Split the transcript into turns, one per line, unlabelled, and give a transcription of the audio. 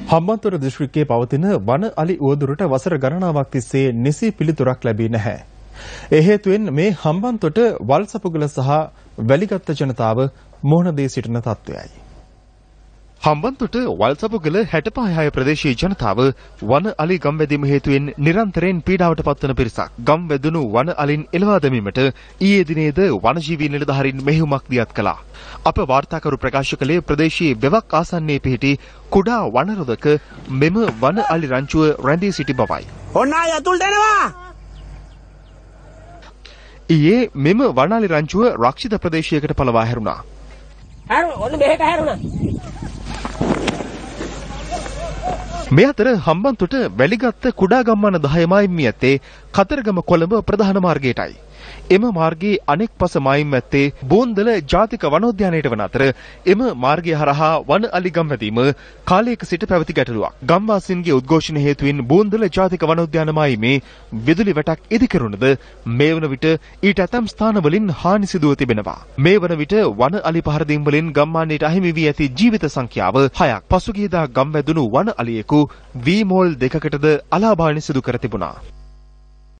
හම්බන්තොට දිස්ත්‍රික්කයේ පවතින වන අලි උවදුරට වසර ගණනාවක් තිස්සේ නිසි පිළිතුරක් ලැබී නැහැ. ඒ හේතුවෙන් මේ හම්බන්තොට වල්සපුගල සහ වැලිගත්ත ජනතාව මුහුණ දී සිටින තත්ත්වයයි. හම්බන්තොට වල්සපුගල 65 ප්‍රදේශීය ජනතාව වන අලි ගම්වැදීම හේතුවෙන් නිරන්තරයෙන් පීඩාවට පත්වන පිරිසක්. ගම්වැදුණු වන අලින් එළවා දැමීමට ඊයේ දිනේද වනජීවී නිලධාරීන් මෙහෙයුමක් දියත් කළා. අප වාර්තාකරු ප්‍රකාශ කළේ ප්‍රදේශයේ වෙවක් ආසන්නයේ පිහිටි කුඩා වනරොදක මෙම වන අලි රංචුව රැඳී සිටි බවයි.
ඔන්න ආය අතුල්ට එනවා.
ඊයේ මෙම වන අලි රංචුව රක්ෂිත ප්‍රදේශයකට පලවා හැරුණා.
ඔන්න මෙහෙට හැරුණා.
මේ අතර හම්බන්තොට වැලිගත්ත කුඩා ගම්මාන 10 මායිම් මී ඇත්තේ කතරගම කොළඹ ප්‍රධාන මාර්ගයටයි. එම මාර්ගයේ අනෙක් පස මායිම් ඇත්තේ බෝන්දල ජාතික වනෝද්‍යානයට වන අතර එම මාර්ගය හරහා වන අලි ගම්වැදීම කාලයක සිට පැවති ගැටලුවක්. ගම්වාසීන්ගේ උද්ඝෝෂණ හේතුවෙන් බෝන්දල ජාතික වනෝද්‍යාන මායිමේ විදුලි වැටක් ඉදිකරුණද මේ වන විට ඊට ඇතම් ස්ථානවලින් හානි සිදුව තිබෙනවා. මේ වන විට වන අලි පහර දීම් වලින් ගම්මානයට අහිමි වී ඇති ජීවිත සංඛ්‍යාව 6ක්. පසුගියදා ගම්වැදුණු වන අලියෙකු වී මෝල් 2කටද අලාභානි සිදු කර තිබුණා.